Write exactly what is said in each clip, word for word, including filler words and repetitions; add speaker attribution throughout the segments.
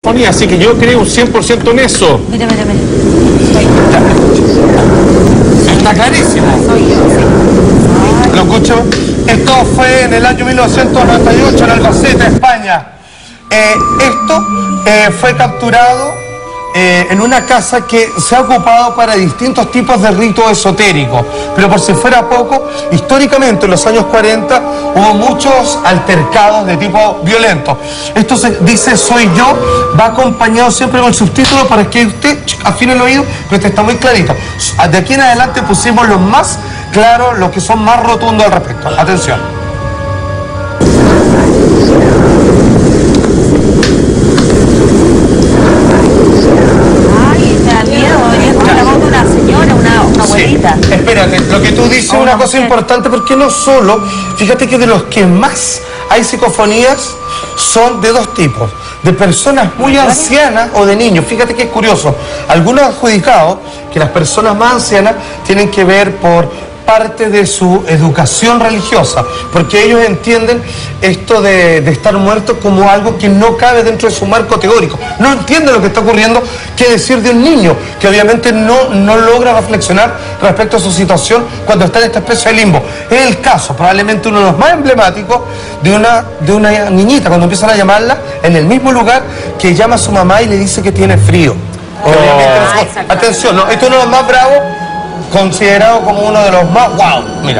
Speaker 1: Así que yo creo un cien por ciento en eso.
Speaker 2: Mira, mira, mira.
Speaker 3: Está clarísimo. ¿Lo escucho? Esto fue en el año mil novecientos noventa y ocho en Albacete, España. Eh, esto eh, fue capturado eh, en una casa que se ha ocupado para distintos tipos de ritos esotéricos. Pero por si fuera poco, históricamente en los años cuarenta hubo muchos altercados de tipo violento. Esto se dice soy yo, va acompañado siempre con el subtítulo para que usted afine el oído, pero este está muy clarito. De aquí en adelante pusimos los más claros, los que son más rotundos al respecto. Atención.
Speaker 2: Sí,
Speaker 3: espérate, lo que tú dices es una cosa importante porque no solo, fíjate que de los que más hay psicofonías son de dos tipos, de personas muy ancianas o de niños. Fíjate que es curioso, algunos han adjudicado que las personas más ancianas tienen que ver por parte de su educación religiosa, porque ellos entienden esto de, de estar muerto como algo que no cabe dentro de su marco teórico. No entienden lo que está ocurriendo, qué decir de un niño que obviamente no, no logra reflexionar respecto a su situación cuando está en esta especie de limbo. Es el caso, probablemente uno de los más emblemáticos, de una, de una niñita, cuando empiezan a llamarla en el mismo lugar, que llama a su mamá y le dice que tiene frío. Oh. Obviamente, no, atención, no, esto es uno de los más bravos, considerado como uno de los más wow. Mira.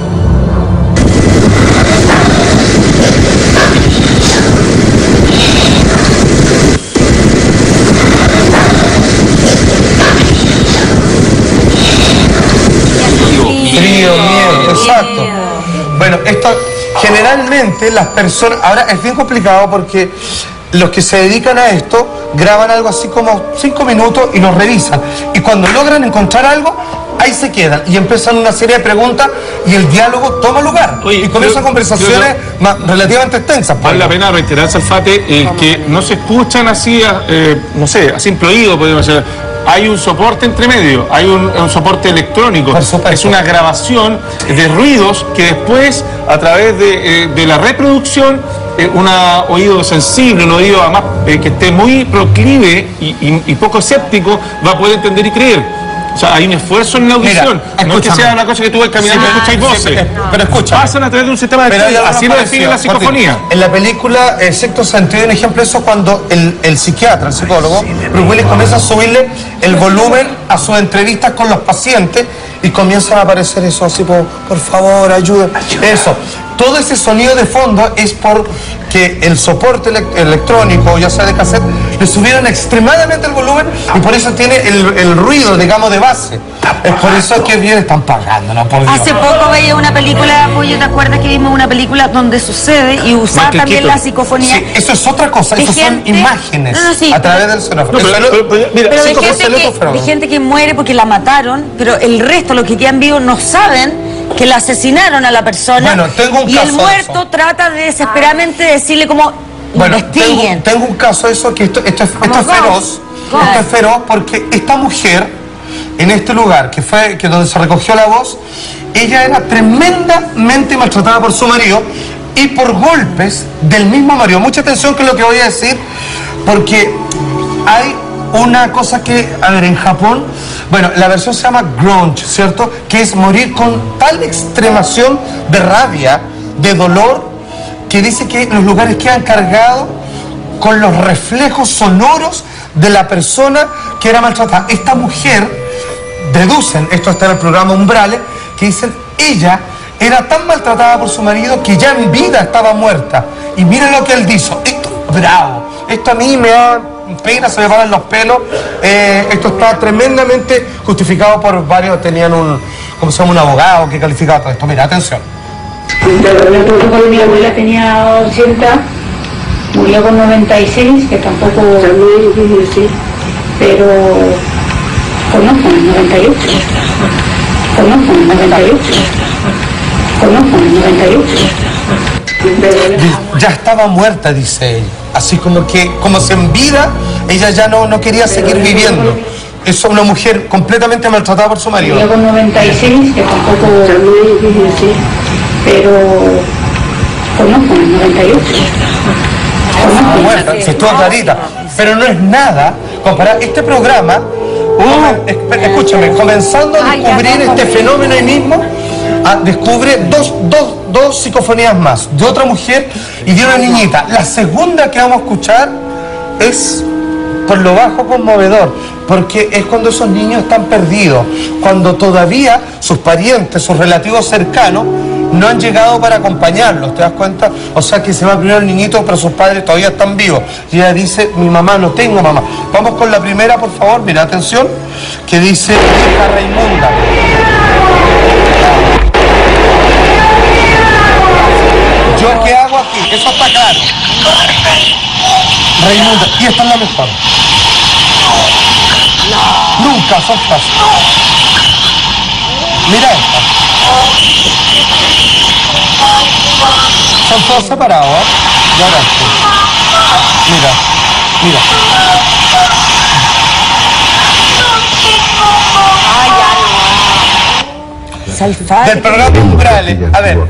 Speaker 3: Frío, miedo, exacto. Bueno, esto generalmente las personas, ahora es bien complicado porque los que se dedican a esto graban algo así como cinco minutos y lo revisan. Y cuando logran encontrar algo, ahí se quedan y empiezan una serie de preguntas y el diálogo toma lugar. Oye, y comienzan conversaciones yo, más, relativamente extensas.
Speaker 1: Vale la pena reiterar, Salfate, eh, que no se escuchan así, eh, no sé, a simple oído, podemos decir. Hay un soporte entre medio, hay un, un soporte electrónico. Es una grabación de ruidos que después, a través de, eh, de la reproducción, eh, un oído sensible, un oído además eh, que esté muy proclive y, y, y poco escéptico, va a poder entender y creer. O sea, hay un esfuerzo en la audición. Mira, no es que sea una cosa que tú vas caminando y escucháis voces. Sí, pero, pero escucha. Pasan a través de un sistema de estudio. Así lo define la psicofonía.
Speaker 3: En la película eh, Sexto Sentido, un ejemplo de eso cuando el, el psiquiatra, el psicólogo, Bruce Willis comienza a subirle el volumen a sus entrevistas con los pacientes y comienzan a aparecer eso así, por, por favor, ayuden. Eso. Todo ese sonido de fondo es porque el soporte ele electrónico, ya sea de cassette, le subieron extremadamente el volumen y por eso tiene el, el ruido, digamos, de base. Es por eso que bien están pagando, ¿no? Por Dios.
Speaker 2: Hace poco veía una película, Pollo, ¿te acuerdas que vimos una película donde sucede y usaba también la psicofonía?
Speaker 3: Sí, eso es otra cosa, eso son imágenes no, no, sí, a través del sonófono.
Speaker 2: No, pero, pero, pero, mira, pero de, gente que, de gente que muere porque la mataron, pero el resto, los que quedan vivos, no saben que la asesinaron a la persona.
Speaker 3: Bueno, tengo un
Speaker 2: y
Speaker 3: caso
Speaker 2: el muerto trata de desesperadamente decirle como
Speaker 3: bueno,
Speaker 2: investiguen.
Speaker 3: Tengo, tengo un caso de eso que esto, esto, es, esto es feroz. God. Esto es feroz porque esta mujer en este lugar que fue que donde se recogió la voz, ella era tremendamente maltratada por su marido y por golpes del mismo marido. Mucha atención con lo que voy a decir porque hay una cosa que, a ver, en Japón, bueno, la versión se llama grunge, ¿cierto? Que es morir con tal extremación de rabia, de dolor, que dice que los lugares quedan cargados con los reflejos sonoros de la persona que era maltratada. Esta mujer, deducen, esto está en el programa Umbrales, que dicen, ella era tan maltratada por su marido que ya en vida estaba muerta. Y miren lo que él dijo, esto es bravo, esto a mí me da pena, se me paran los pelos. Eh, esto está tremendamente justificado por varios, tenían un, ¿cómo se llama? Un abogado que calificaba todo esto. Mira, atención.
Speaker 4: Mi abuela tenía ochenta, murió con noventa y seis, que tampoco es muy difícil decir, pero conozco el noventa y ocho, conozco el noventa y ocho, conozco el noventa y ocho.
Speaker 3: Ya estaba muerta, dice ella. Así como que, como se en vida, ella ya no, no quería seguir viviendo. Es una mujer completamente maltratada por su marido.
Speaker 4: Murió con noventa y seis, que tampoco es muy difícil decir, pero conozco el noventa y ocho.
Speaker 3: Conozco, muerta, se estuvo clarita. pero no es nada comparar este programa. Uh, escúchame, comenzando a descubrir Ay, este fenómeno ahí mismo, a, descubre dos, dos, dos psicofonías más, de otra mujer y de una niñita. La segunda que vamos a escuchar es por lo bajo conmovedor, porque es cuando esos niños están perdidos, cuando todavía sus parientes, sus relativos cercanos, no han llegado para acompañarlos, ¿te das cuenta? O sea que se va primero el niñito, pero sus padres todavía están vivos. Y ella dice, mi mamá, no tengo mamá. Vamos con la primera, por favor, mira, atención, que dice, hija Raimunda. ¿Yo qué hago aquí? Eso está claro. Raimunda, y esta es la mejor. Nunca son fáciles. Mira esta. Son todos separados, ¿eh? Y ahora esto. Mira, mira.
Speaker 2: Salfate.
Speaker 3: Del programa Umbrales. A ver.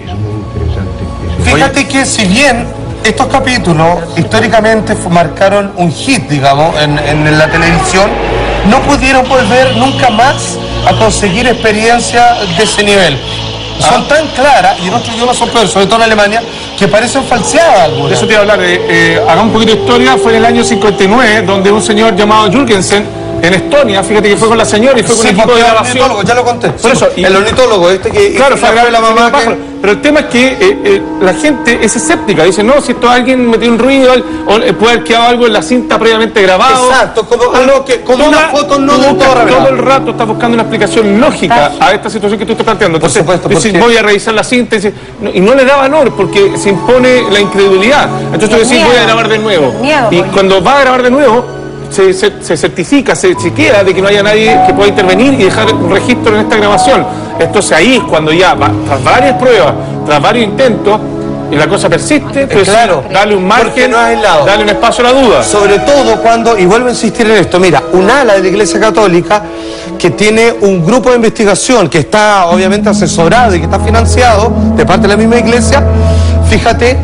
Speaker 3: Fíjate que si bien estos capítulos históricamente marcaron un hit, digamos, en, en la televisión, no pudieron volver nunca más a conseguir experiencia de ese nivel. Son ah. tan claras, y en otros idiomas son peores, sobre todo en Alemania, que parecen falseadas algunas.
Speaker 1: De eso te iba a hablar, eh, eh, haga un poquito de historia. Fue en el año cincuenta y nueve, donde un señor llamado Jürgensen, en Estonia, fíjate que fue con la señora y fue con
Speaker 3: sí,
Speaker 1: un equipo de grabación.
Speaker 3: Ya lo conté.
Speaker 1: Por eso,
Speaker 3: y, el ornitólogo este que...
Speaker 1: Claro,
Speaker 3: este
Speaker 1: fue a grabar la mamá
Speaker 3: que...
Speaker 1: Pero el tema es que eh, eh, la gente es escéptica. Dice, no, si esto alguien metió un ruido, o eh, puede haber quedado algo en la cinta previamente grabado.
Speaker 3: Exacto, como, algo que, como toda, una foto no del todo revelada.
Speaker 1: Todo el rato estás buscando una explicación lógica a esta situación que tú estás planteando. Entonces,
Speaker 3: por supuesto,
Speaker 1: dices, voy a revisar la cinta y, dices, no, y no le da valor porque se impone la incredulidad. Entonces tú decís, voy a grabar de nuevo. Miedo, y cuando va a grabar de nuevo, Se, se, se certifica, se chequea de que no haya nadie que pueda intervenir y dejar un registro en esta grabación. Entonces ahí es cuando ya, va, tras varias pruebas, tras varios intentos, y la cosa persiste, pues
Speaker 3: claro,
Speaker 1: dale un margen,
Speaker 3: no es
Speaker 1: dale un espacio a la duda.
Speaker 3: Sobre todo cuando, y vuelvo a insistir en esto, mira, un ala de la Iglesia Católica que tiene un grupo de investigación que está obviamente asesorado y que está financiado de parte de la misma Iglesia, fíjate,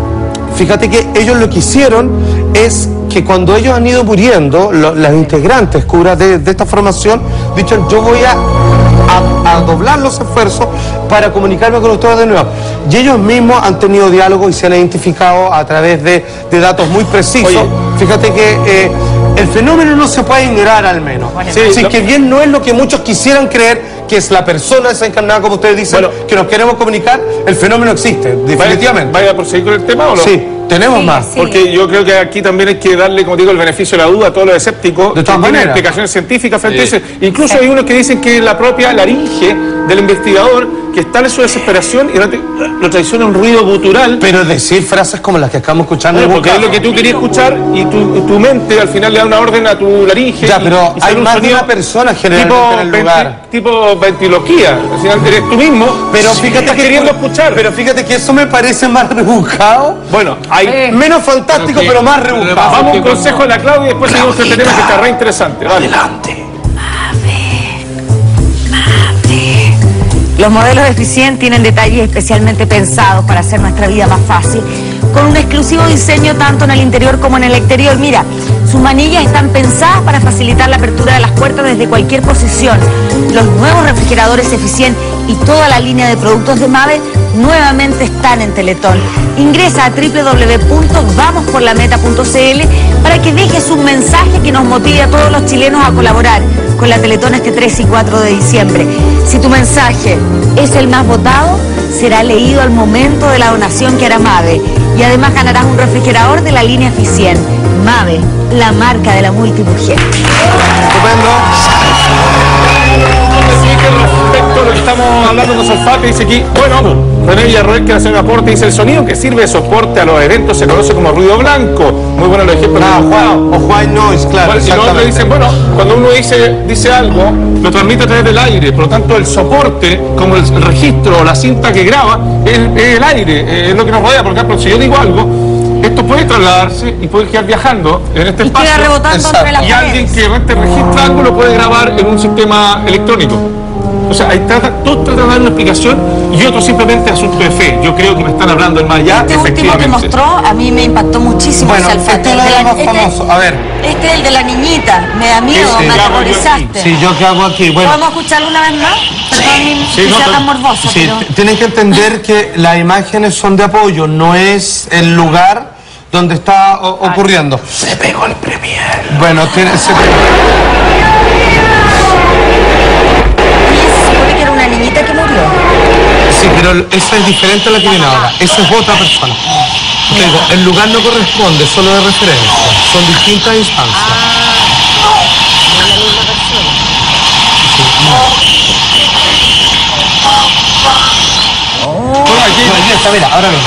Speaker 3: fíjate que ellos lo que hicieron es que cuando ellos han ido muriendo, lo, las integrantes curas de, de esta formación, dicho, yo voy a, a, a doblar los esfuerzos para comunicarme con ustedes de nuevo. Y ellos mismos han tenido diálogo y se han identificado a través de, de datos muy precisos. Oye, fíjate que eh, el fenómeno no se puede ignorar al menos. Bueno, sí, así lo... que bien no es lo que muchos quisieran creer, que es la persona desencarnada, como ustedes dicen, bueno, que nos queremos comunicar, el fenómeno existe, definitivamente.
Speaker 1: ¿Vaya a proseguir con el tema o no?
Speaker 3: Sí. Tenemos sí, más.
Speaker 2: Sí.
Speaker 1: Porque yo creo que aquí también hay que darle, como digo, el beneficio de la duda a todos los escépticos.
Speaker 3: De todas maneras.
Speaker 1: Explicaciones científicas frente
Speaker 3: sí.
Speaker 1: a eso. Incluso sí. hay unos que dicen que la propia laringe del investigador, que está en su desesperación y lo traiciona un ruido gutural.
Speaker 3: Pero decir frases como las que estamos escuchando.
Speaker 1: Bueno, porque es lo que tú querías escuchar y tu, tu mente al final le da una orden a tu laringe.
Speaker 3: Ya, pero
Speaker 1: y, y
Speaker 3: hay más de una persona generalmente
Speaker 1: tipo,
Speaker 3: en el lugar.
Speaker 1: Venti, tipo ventiloquía. Al final eres tú mismo,
Speaker 3: pero fíjate
Speaker 1: estás
Speaker 3: que
Speaker 1: queriendo
Speaker 3: tú,
Speaker 1: escuchar.
Speaker 3: Pero fíjate que eso me parece más rebuscado.
Speaker 1: Bueno, hay
Speaker 3: eh, menos fantástico, pero, pero más rebuscado.
Speaker 1: Vamos a un consejo de la Claudia y después seguimos con este tema que está re interesante. Vale.
Speaker 3: Adelante.
Speaker 2: Los modelos de Eficient tienen detalles especialmente pensados para hacer nuestra vida más fácil, con un exclusivo diseño tanto en el interior como en el exterior. Mira, sus manillas están pensadas para facilitar la apertura de las puertas desde cualquier posición. Los nuevos refrigeradores Eficient y toda la línea de productos de Mave nuevamente están en Teletón. Ingresa a doble u doble u doble u punto vamos por la meta punto c l para que dejes un mensaje que nos motive a todos los chilenos a colaborar con la Teletón este tres y cuatro de diciembre. Si tu mensaje es el más votado, será leído al momento de la donación que hará Mave. Y además ganarás un refrigerador de la línea Eficient. Mave, la marca de la multimujer.
Speaker 3: Estupendo.
Speaker 1: Respecto a lo que estamos hablando de Salfate, dice aquí, bueno, René Villarroel que hace un aporte, dice, el sonido que sirve de soporte a los eventos se conoce como ruido blanco. Muy bueno los ejemplos.
Speaker 3: Ah, o white noise, claro.
Speaker 1: Bueno, y luego le dicen, bueno, cuando uno dice, dice algo, lo transmite a través del aire, por lo tanto el soporte, como el registro o la cinta que graba, es, es el aire, es lo que nos rodea. Por ejemplo, si yo digo algo, esto puede trasladarse y puede quedar viajando en este
Speaker 2: y
Speaker 1: espacio.
Speaker 2: Queda rebotando entre las
Speaker 1: y alguien que realmente registra algo lo puede grabar en un sistema electrónico. O sea, hay trata, todos tratan de dar una explicación y otros simplemente asunto de fe. Yo creo que me están hablando del más allá.
Speaker 2: Este último que mostró a mí me impactó muchísimo.
Speaker 3: Bueno,
Speaker 2: ese olfato.
Speaker 3: este es el más famoso. A ver.
Speaker 2: Este es el de la niñita. Me da miedo,
Speaker 3: Este,
Speaker 2: me aterrorizaste.
Speaker 3: Sí, yo qué hago aquí. Bueno,
Speaker 2: ¿podemos escucharlo una vez más? Perdón,
Speaker 3: sí,
Speaker 2: que
Speaker 3: no,
Speaker 2: sea
Speaker 3: pero,
Speaker 2: tan morbosa,
Speaker 3: sí,
Speaker 2: pero...
Speaker 3: tienen que entender que las imágenes son de apoyo, no es el lugar donde está o, ocurriendo.
Speaker 5: Se pegó el premier.
Speaker 3: Bueno, tiene, se pegó.
Speaker 2: Una niñita que murió.
Speaker 3: Sí, pero esa es diferente a la que viene ahora. Esa es otra persona. Te digo, el lugar no corresponde, solo de referencia. Son distintas instancias.
Speaker 2: Ah, no es la misma persona.
Speaker 3: Sí, no. Oh. Bueno, aquí, aquí está, mira, ahora mismo.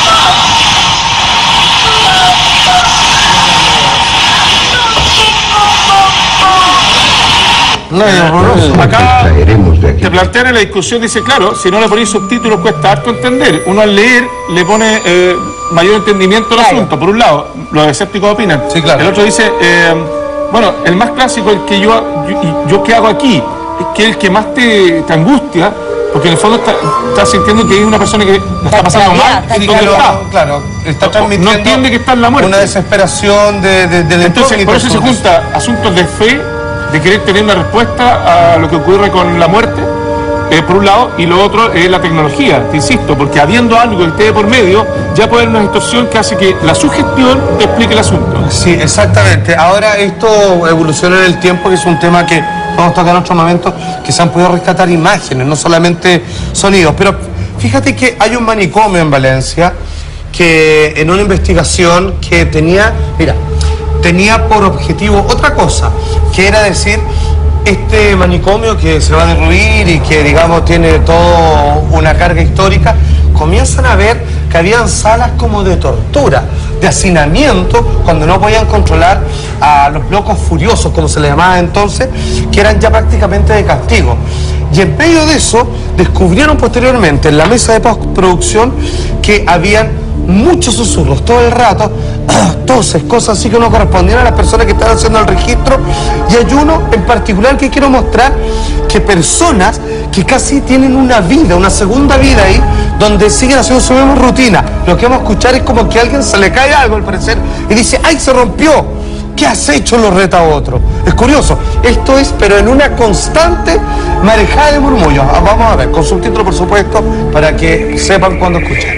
Speaker 3: No, es horroroso.
Speaker 1: Acá te plantean en la discusión, dice, claro, si no le ponéis subtítulos cuesta harto entender. Uno al leer le pone eh, mayor entendimiento al claro. asunto, por un lado, los escépticos opinan.
Speaker 3: Sí, claro.
Speaker 1: El otro dice, eh, bueno, el más clásico, el que yo, yo, yo qué hago aquí, es que el que más te, te angustia, porque en el fondo estás está sintiendo que hay una persona que la está pasando mal.
Speaker 3: Sí, claro, está. claro, está transmitiendo
Speaker 1: no entiende que está en la muerte.
Speaker 3: Una desesperación de, de, de la
Speaker 1: Entonces, por eso se junta asuntos de fe, de querer tener una respuesta a lo que ocurre con la muerte, eh, por un lado, y lo otro es la tecnología, te insisto, porque habiendo algo que esté por medio, ya puede haber una distorsión que hace que la sugestión te explique el asunto.
Speaker 3: Sí, exactamente. Ahora esto evoluciona en el tiempo, que es un tema que vamos a tocar en otro momento, que se han podido rescatar imágenes, no solamente sonidos. Pero fíjate que hay un manicomio en Valencia que en una investigación que tenía, mira, tenía por objetivo otra cosa, que era decir, este manicomio que se va a derruir y que, digamos, tiene toda una carga histórica, comienzan a ver que habían salas como de tortura, de hacinamiento, cuando no podían controlar a los locos furiosos, como se les llamaba entonces, que eran ya prácticamente de castigo. Y en medio de eso, descubrieron posteriormente en la mesa de postproducción que habían muchos susurros todo el rato, toses, cosas así que no correspondían a las personas que estaban haciendo el registro. Y hay uno en particular que quiero mostrar, que personas que casi tienen una vida, una segunda vida ahí, donde siguen haciendo su misma rutina. Lo que vamos a escuchar es como que a alguien se le cae algo al parecer y dice, ¡ay, se rompió! ¿Qué has hecho? Lo reta a otro. Es curioso. Esto es, pero en una constante marejada de murmullos. Vamos a ver, con subtítulos por supuesto, para que sepan cuándo escuchar.